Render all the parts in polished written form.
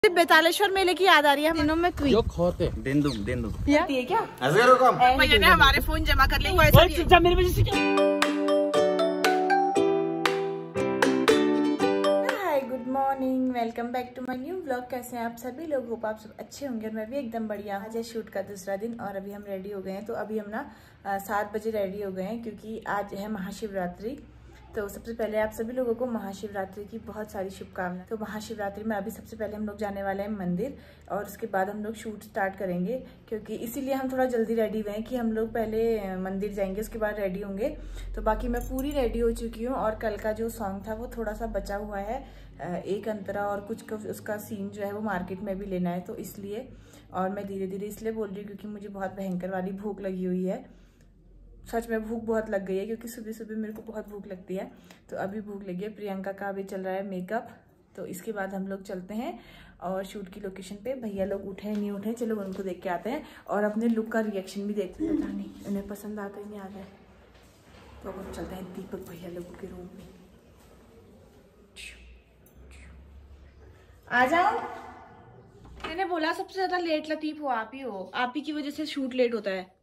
बेतालेश्वर मेले की याद आ रही है दिनों में तू जो खोते दिन दुम क्या भैया ने हमारे फोन जमा कर लिए। Hi good morning, welcome back to my new vlog. कैसे हैं आप सभी लोग? होप आप सब अच्छे होंगे और मैं भी एकदम बढ़िया। आज है शूट का दूसरा दिन और अभी हम रेडी हो गए हैं। तो अभी हम ना 7 बजे रेडी हो गए हैं क्योंकि आज है महाशिवरात्रि। तो सबसे पहले आप सभी लोगों को महाशिवरात्रि की बहुत सारी शुभकामनाएं। तो महाशिवरात्रि में अभी सबसे पहले हम लोग जाने वाले हैं मंदिर और उसके बाद हम लोग शूट स्टार्ट करेंगे, क्योंकि इसीलिए हम थोड़ा जल्दी रेडी हुए हैं कि हम लोग पहले मंदिर जाएंगे उसके बाद रेडी होंगे। तो बाकी मैं पूरी रेडी हो चुकी हूँ और कल का जो सॉन्ग था वो थोड़ा सा बचा हुआ है, एक अंतरा और कुछ उसका सीन जो है वो मार्केट में भी लेना है, तो इसलिए। और मैं धीरे धीरे इसलिए बोल रही हूँ क्योंकि मुझे बहुत भयंकर वाली भूख लगी हुई है। सच में भूख बहुत लग गई है क्योंकि सुबह सुबह मेरे को बहुत भूख लगती है। तो अभी भूख लगी है। प्रियंका का अभी चल रहा है मेकअप, तो इसके बाद हम लोग चलते हैं और शूट की लोकेशन पे। भैया लोग उठे नहीं उठे, चलो उनको देख के आते हैं और अपने लुक का रिएक्शन भी देखते हैं। पता नहीं उन्हें पसंद आता ही नहीं आ रहा है। तो अब चलते हैं दीपक भैया लोगों के रूम में। आ जाओ। मैंने बोला सबसे ज्यादा लेट लतीफ हो आप ही हो, आप ही की वजह से शूट लेट होता है।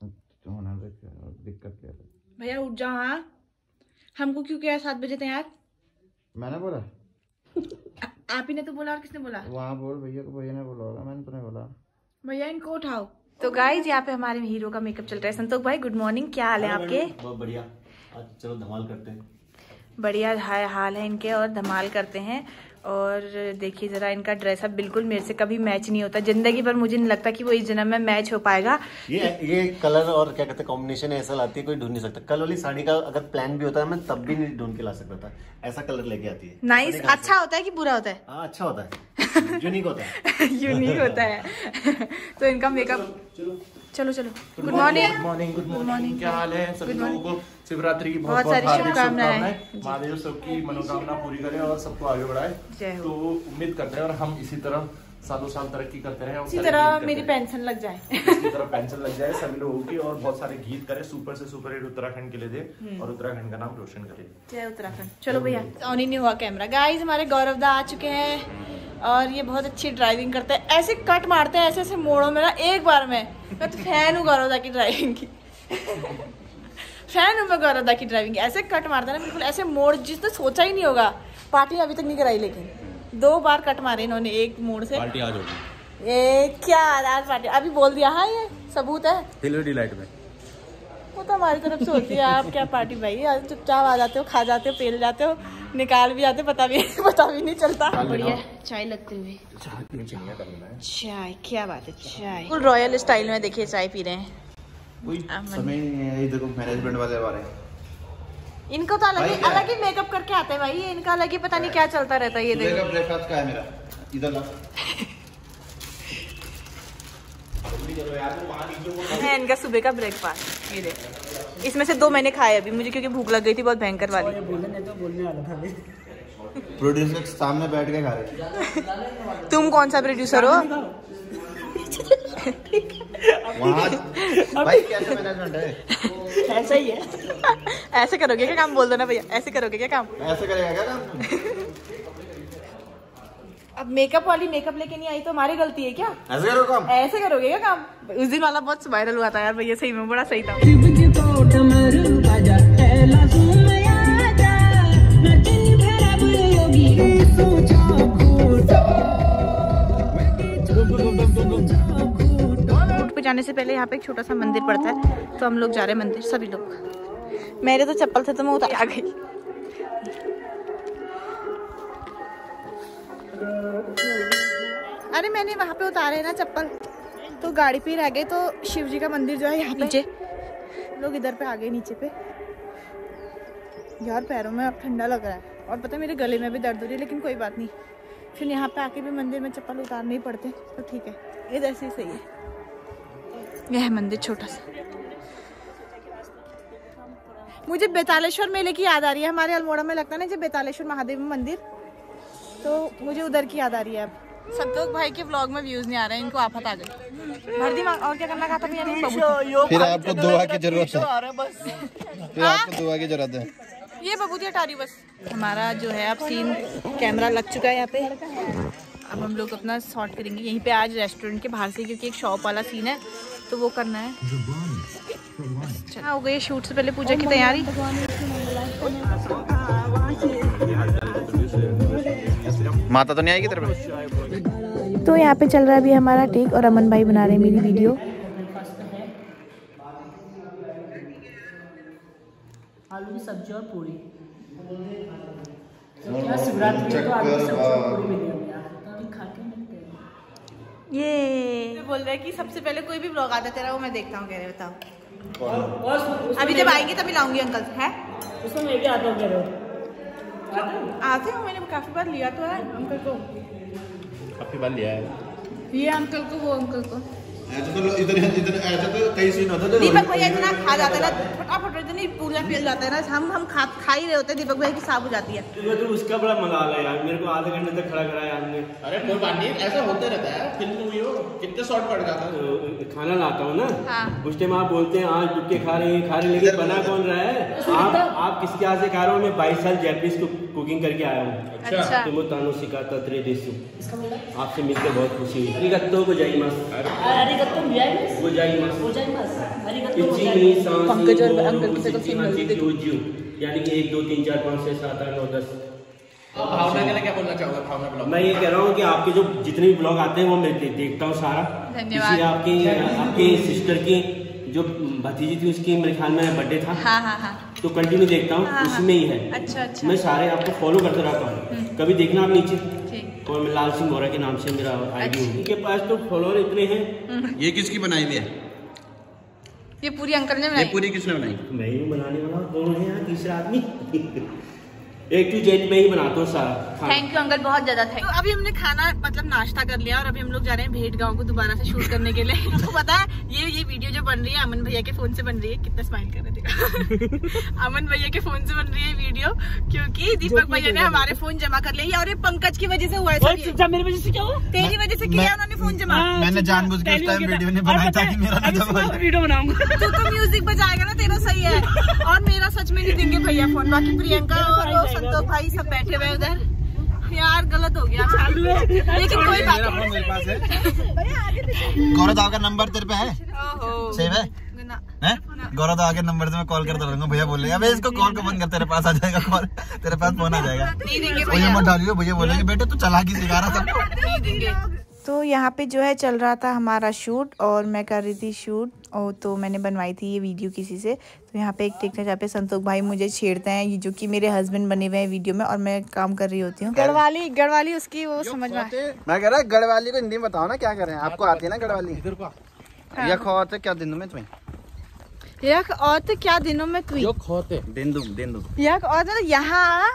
दिक्कत क्या है भैया उठ जाओ। हाँ हमको क्यों किया 7 बजे तैयार? मैंने बोला आप ही ने तो बोला और किसने बोला? वहाँ बोल भैया को, भैया ने बोला होगा, मैंने तो नहीं बोला। भैया इनको उठाओ। तो गाइस यहाँ पे हमारे हीरो का मेकअप चल रहा है। संतोष भाई गुड मॉर्निंग, क्या हाल है आपके? बहुत बढ़िया, आज चलो धमाल करते हैं। बढ़िया हाल है इनके और धमाल करते हैं। और देखिए जरा इनका ड्रेसअप बिल्कुल मेरे से कभी मैच नहीं होता जिंदगी भर। मुझे नहीं लगता कि वो इस जन्म में मैच हो पाएगा। ये कलर और क्या कहते हैं कॉम्बिनेशन ऐसा लाती है कोई ढूंढ नहीं सकता। कल वाली साड़ी का अगर प्लान भी होता है मैं तब भी नहीं ढूंढ के ला सकता था। ऐसा कलर लेके आती है। नाइस। अच्छा होता है कि बुरा होता है? हाँ अच्छा होता है, यूनिक होता है। यूनिक होता है। तो इनका मेकअप चलो गुड मॉर्निंग। क्या हाल है सभी लोगों को? शिवरात्रि की बहुत सारी शुभकामनाएं। महादेव सबकी मनोकामना पूरी करे और सबको आगे बढ़ाए। तो उम्मीद करते हैं और हम इसी तरह सालों साल तरक्की करते रहे। इसी तरह मेरी पेंशन लग जाए। इसी तरह पेंशन लग जाए सभी लोगों की और बहुत सारे गीत करे, सुपर से सुपर हिट उत्तराखंड के लिए दे और उत्तराखंड का नाम रोशन करे। जय उत्तराखंड। चलो भैया ऑन ही नहीं हुआ कैमरा। गाइस हमारे गौरव दा आ चुके हैं और ये बहुत अच्छी ड्राइविंग करते हैं। ऐसे कट मारते हैं ऐसे मोड़ों में ना एक बार में। मैं तो फैन हूँ गौरव दा की ड्राइविंग की। फैन हूँ मैं गौरव दा की ड्राइविंग। ऐसे कट मारते हैं ना बिल्कुल ऐसे मोड़ जिसने सोचा ही नहीं होगा। पार्टी अभी तक नहीं कराई लेकिन 2 बार कट मारे इन्होंने एक मोड़ से। पार्टी आज होगी। ये क्या आज पार्टी? अभी बोल दिया। हाँ ये सबूत है। दिल्ली डिलाइट में वो तो हमारी तरफ से होती है। आप क्या पार्टी भाई, चुपचाप आ जाते हो, खा जाते हो, पेल जाते हो, निकाल भी आते, पता भी नहीं चलता। बढ़िया चाय लगते हुए। चाय क्या बात है, चाय फुल रॉयल स्टाइल में। देखिए चाय पी रहे हैं। कोई समय नहीं है। देखो मैनेजमेंट वाले आ रहे हैं। इनको तो अलग ही मेकअप करके आते हैं भाई। इनका अलग ही पता नहीं क्या चलता रहता है। ये देखो ब्रेकफास्ट का है मेरा, इधर ला। है इनका सुबह का ब्रेकफास्ट। ये देखो इसमें से 2 मैंने खाए अभी मुझे, क्योंकि भूख लग गई थी बहुत भयंकर वाली। बोलने वाला था प्रोड्यूसर के सामने बैठ के खा रहे। तुम कौन सा प्रोड्यूसर हो? भाई कैसे मैनेजमेंट है? ऐसा ही है। ऐसे करोगे क्या काम? बोल दो ना भैया, ऐसे करोगे क्या काम? ऐसे करेगा क्या काम? अब मेकअप वाली मेकअप लेके नहीं आई तो हमारी गलती है क्या? ऐसे करो काम? ऐसे करोगे क्या काम? उस दिन वाला बहुत वायरल हुआ था यार भैया, सही में बड़ा सही था। पे जाने से पहले यहाँ पे एक छोटा सा मंदिर पड़ता है, तो हम लोग जा रहे हैं मंदिर सभी लोग। मेरे तो चप्पल थे तो मैं उतार आ गई। अरे मैंने वहाँ पे उतारे ना चप्पल तो गाड़ी पे रह गए। तो शिव जी का मंदिर जो है यहाँ नीचे, लोग इधर पे आ गए नीचे पे। यार पैरों में अब ठंडा लग रहा है और पता है मेरे गले में भी दर्द हो रही है, लेकिन कोई बात नहीं। फिर यहाँ पे आके भी मंदिर में चप्पल उतारने ही पड़ते तो ठीक है, इधर से सही है। यह है मंदिर छोटा सा। मुझे बेतालेश्वर मेले की याद आ रही है। हमारे अल्मोड़ा में लगता है ना जब बेतालेश्वर महादेव मंदिर, तो मुझे उधर की याद आ रही है। अब संतोष भाई के व्लॉग में व्यूज नहीं आ रहे हैं, इनको आफत आ गई। भर दी और क्या करना था भैया? फिर आपको दुआ की जरूरत है। फिर आपको दुआ की जरूरत है। ये बबूती हटा रही बस। हमारा जो है अब सीन कैमरा लग चुका है यहाँ पे। अब हम लोग अपना सॉर्ट करेंगे यहीं पे आज रेस्टोरेंट के बाहर से, क्योंकि एक शॉप वाला सीन है तो वो करना है। अच्छा हो गई शूट से पहले पूजा की तैयारी। माता तो नहीं आएगी तेरे पे? तो यहाँ पे चल रहा है अभी हमारा टेक और अमन भाई बना रहे हैं मेरी वीडियो। आलू की सब्जी और पूरी। क्या शिवरात्रि है तो आलू की सब्जी और पूरी मिलेगी तो अभी खा के मिलते हैं। ये बोल रहे हैं कि सबसे पहले कोई भी ब्लॉग आता तेरा वो मैं देखता हूँ, कह रहे बताओ। और अभी जब आएंगे तभी लाऊंगी अंकल है। उसमें मैं भी आता हूँ, कह रहे हो आते हो, मैंने काफी बार लिया तो है अंकल को। काफी बार लिया है ये अंकल को, वो अंकल को। ऐसा तो इधर ऐसा तो कई सीन होता है। दीपक भैया इतना खा जाता है ना, फटाफट इतनी पूरा पियल जाता है ना, हम खा ही रहे होते हैं, दीपक भैया की साफ हो जाती है। तो उसका बड़ा मलाल है यार, मेरे को आधे घंटे तक खड़ा कराया आपने। अरे कोई बात नहीं, ऐसा होता रहता है, फिल्म हुई हो कितने शॉट पड़ जाता है। खाना लाता हूँ ना, हाँ। उस टाइम आप बोलते हैं आज डुबके खा रहे हैं, लेकिन बना कौन रहा है? आप किसके यहाँ से खा रहे हो? मैं 22 साल जैपनीज कुकिंग करके आया हूँ। अच्छा। तुम तानो सिखाता तेरे देशु। आपसे मिलकर बहुत खुशी हुई। अरिगत्तो गोजाइमासु। अरिगत्तो गोजाइमासु। पंकज और अंकल की शक्ल सेम लग रही है। यानी कि 1 2 3 4 5 6 7 8 9 10। भावना के लिए क्या बोलना चाहोगे? भावना ब्लॉग मैं ये कह रहा हूँ कि आपके जो जितने भी ब्लॉग आते हैं वो मैं देखता हूँ सारा। धन्यवाद। आपके सिस्टर की जो भतीजी थी उसकी मेरे ख्याल में बर्थडे था। हाँ हाँ हाँ। तो कंटिन्यू देखता हूँ, उसमें ही है। अच्छा अच्छा। मैं सारे आपको फॉलो करते रहता हूँ, कभी देखना आप नीचे। ठीक। और मैं लाल सिंह बोरा के नाम से मेरा आईडी है। इनके पास तो फॉलोअर इतने हैं। ये किसकी बनाई हुई है? ये पूरी अंकल ने ये बनाई। पूरी किसने बनाई? मैं ही बनाने वाला, कौन है यार तीसरा आदमी? एक टू जेड में ही बनाता हूँ सारा। थैंक यू अंकल, बहुत ज्यादा थैंक यू। तो अभी हमने खाना मतलब नाश्ता कर लिया और अभी हम लोग जा रहे हैं भेंट गांव को दोबारा से शूट करने के लिए। आपको पता है ये वीडियो जो बन रही है अमन भैया के फोन से बन रही है। कितना स्माइल कर रहे थे। अमन भैया के फोन से बन रही है वीडियो, क्योंकि दीपक भैया ने हमारे फोन जमा कर लिया और ये पंकज की वजह से हुआ है। मेरी वजह से क्या हुआ? तेरी वजह से किया उन्होंने फोन जमा। मैंने जानबूझ के उस टाइम वीडियो नहीं बनाया था कि मेरा वीडियो बनाऊंगा। तू तो म्यूजिक बजाएगा ना, तेरा सही है। और मेरा सच में नहीं देंगे भैया फोन। बाकी प्रियंका और संतोष भाई सब बैठे हुए उधर। यार गलत हो गया, लेकिन कोई बात नहीं। मेरे पास है गौरव दा का नंबर तेरे पे है? सेव है? गौरव दा के नंबर से मैं कॉल करता रहूंगा। भैया बोलेंगे अबे इसको कॉल को बंद कर, तेरे पास आ जाएगा कॉल, तेरे पास फोन आ जाएगा। भैया मत डालियो, भैया बोलेंगे बेटे तू चालाकी सिखा रहा सबको। तो यहाँ पे जो है चल रहा था हमारा शूट और मैं कर रही थी शूट, और तो मैंने बनवाई थी ये वीडियो किसी से। तो यहाँ पे एक टिक है जहाँ पे संतोष भाई मुझे छेड़ते हैं, ये जो कि मेरे हस्बैंड बने हुए हैं वीडियो में, और मैं काम कर रही होती हूँ। गढ़वाली उसकी वो समझ में। मैं कह रहा गढ़वाली को हिंदी में बताओ ना, क्या करें? आपको आती है ना गढ़वाली? या खोते क्या दिनों में तुम्हें? यक और तो क्या दिनों में तू खोते दिंदू यक और तो यहाँ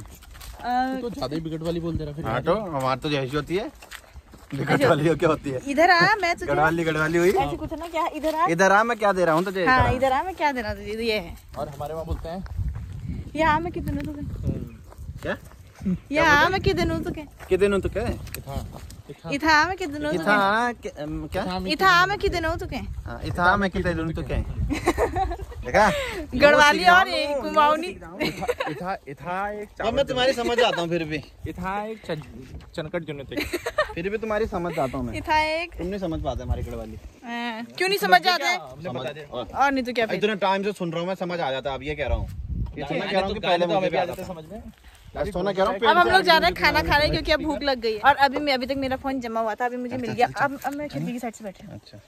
तो ज्यादा ही बिगड़ वाली बोल दे रहा फिर। हाँ तो हमारी तो जैसी होती है गढ़वाली क्या होती है? इधर आ, मैं तुझे गढ़वाली हुई ऐसे कुछ ना। क्या इधर आ, मैं क्या दे रहा हूँ तुझे? हाँ इधर आ, मैं क्या दे रहा हूँ तुझे? ये है। और हमारे वहाँ बोलते हैं यहाँ मैं कितने तुझे क्या? यहाँ मैं कितने तुझे कितने नु तुके? इथा मैं कितने तुझे क्या? इथा मैं कितने तुझे? हाँ इथा मैं कितने नु तुके? देखा गढ़वाली और कुमाऊनी। इथा एक अब मैं तुम्हारी समझ आता हूँ, फिर भी इथा एक चनकट जुनत है। फिर भी तुम्हारी समझ आता हूँ मैं। इथा एक तुम नहीं समझ पाते हमारी गढ़वाली। क्यों नहीं समझ आता है? और नहीं तो क्या? इतने टाइम से सुन रहा हूँ मैं, समझ आ जाता है। अब ये कह रहा हूँ, ये तो मैं कह रहा हूँ कि पहले मुझे भी आ जाता समझ में। सोना कह रहा हूँ अब हम लोग जा रहे हैं खाना खा रहे हैं, क्योंकि अब भूख लग गई है। और अभी तक मेरा फोन जमा हुआ था, अभी मुझे मिल गया। अब मैं खिड़की की साइड से बैठी हूँ। अच्छा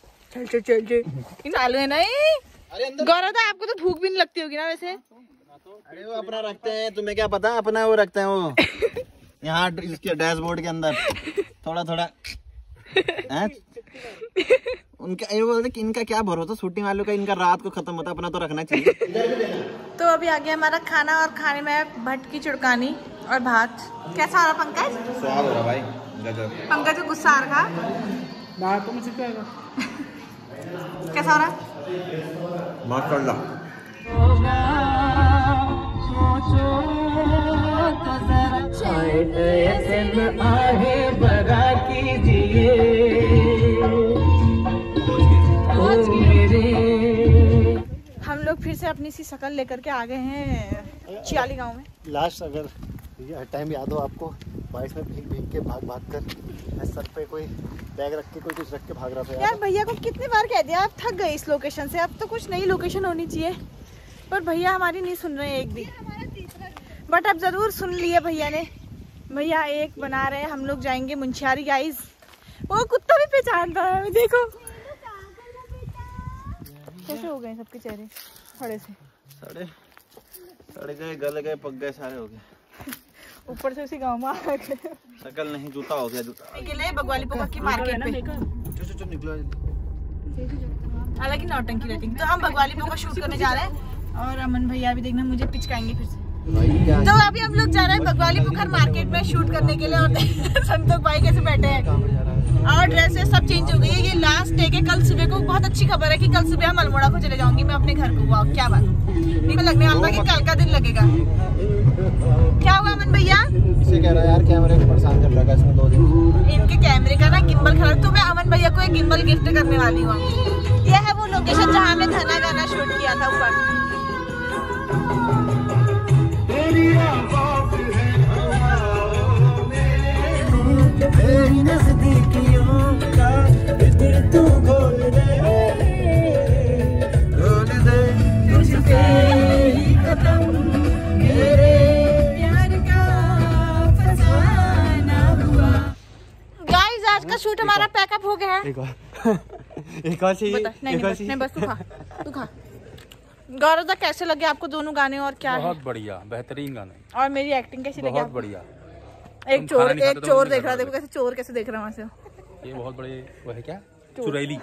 चल चालू है नहीं। गौरव दा आपको तो भूख भी नहीं लगती होगी ना वैसे? अरे वो अपना रखते हैं, तुम्हें क्या पता? अपना वो रखते हैं वो यहाँ इसके डैशबोर्ड के अंदर थोड़ा उनका ये बोलते कि इनका क्या भरोसा, शूटिंग वालों का इनका रात को खत्म होता, अपना तो रखना चाहिए। तो अभी आ गया हमारा खाना, और खाने में भट्ट की चुड़कानी और भात। कैसा हो रहा पंकज? स्वाद हो रहा भाई, गजब। पंकज को गुस्सा आ रहा। तो मुझे क्या कैसा हो रहा? माशाल्लाह। हम लोग फिर से अपनी सी शक्ल लेकर के आ गए हैं चियाली गांव में। लास्ट अगर टाइम याद हो आपको, बारिश में भीग भीग के भाग कर मैं सर पे कोई बैग रख के कोई कुछ रख के भाग रहा था यार। भैया को कितनी बार कह दिया, आप थक गए इस लोकेशन से, अब तो कुछ नई लोकेशन होनी चाहिए, पर भैया हमारी नहीं सुन रहे एक भी। बट अब जरूर सुन लिए भैया ने। भैया एक बना रहे हैं, हम लोग जाएंगे मुंशियारी गाइस। वो कुत्ता भी पहचान रहा है, देखो कैसे हो गए सबके चेहरे खड़े से। सड़े गए, गल गए, पक गए, सारे हो गए। ऊपर से उसी गांव में आ गए। शकल नहीं, जूता हो गया जूता। के लिए बगवाली पोखर की मार्केट में हालांकि नौटंकी रहती है। तो हम बगवाली पोखर शूट करने जा रहे हैं और अमन भैया भी देखना मुझे पिचकाएंगे फिर से। तो अभी हम लोग जा रहे हैं बगवाली पोखर मार्केट में शूट करने के लिए और संतोष भाई कैसे बैठे हैं और ड्रेसेस सब चेंज हो गई है। ये लास्ट डे के कल सुबह को बहुत अच्छी खबर है कि कल सुबह हम अल्मोड़ा को चले जाऊंगी मैं अपने घर को। वाह क्या बात, नहीं लगने वाला कि कल का दिन लगेगा। क्या हुआ अमन भैया? इसे कह रहा है यार कैमरे को परेशान कर लगा इसने 2 दिन। इनके कैमरे का ना गिम्बल खराब, तो मैं अमन भैया को एक गिम्बल गिफ्ट करने वाली हूँ। यह है वो लोकेशन जहाँ मैं धना गाना शूट किया था ऊपर। आज का शूट हमारा पैकअप हो गया है। एक और चाहिए। नहीं बस तू खा। गौरव कैसे लगे आपको दोनों गाने और क्या? बहुत बढ़िया, बेहतरीन गाने। और मेरी एक्टिंग कैसी लगी? बहुत बढ़िया। एक चोर देख रहा, देखो कैसे चोर कैसे देख रहा है वहाँ से। ये बहुत बड़े वो है क्या, चुड़ैली।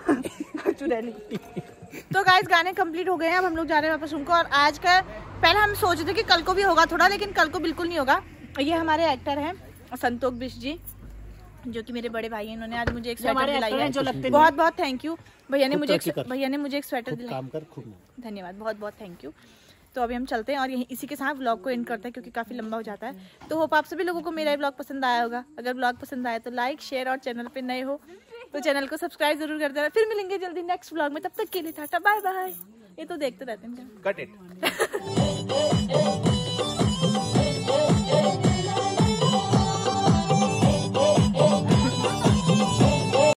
तो गाइस गाने कंप्लीट हो गए हैं, अब हम लोग जा रहे हैं वापस उनको। और आज का पहले हम सोच रहे थे कि कल को भी होगा थोड़ा, लेकिन कल को बिल्कुल नहीं होगा। ये हमारे एक्टर हैं संतोष बिश जी, जो कि मेरे बड़े भाई हैं। इन्होंने आज मुझे एक स्वेटर दिलाई है, जो लगते हैं। बहुत बहुत थैंक यू भैया ने मुझे एक स्वेटर दिलाई। धन्यवाद, बहुत बहुत थैंक यू। तो अभी हम चलते हैं और यहीं इसी के साथ व्लॉग को एंड करते हैं क्योंकि काफ़ी लंबा हो जाता है। तो होप आप सभी लोगों को मेरा व्लॉग पसंद आया होगा। अगर व्लॉग पसंद आया तो लाइक शेयर और चैनल पे नए हो तो चैनल को सब्सक्राइब जरूर कर देना। फिर मिलेंगे जल्दी नेक्स्ट व्लॉग में, तब तक के लिए टाटा बाय बाय। ये तो देखते रहते हैं। Cut it.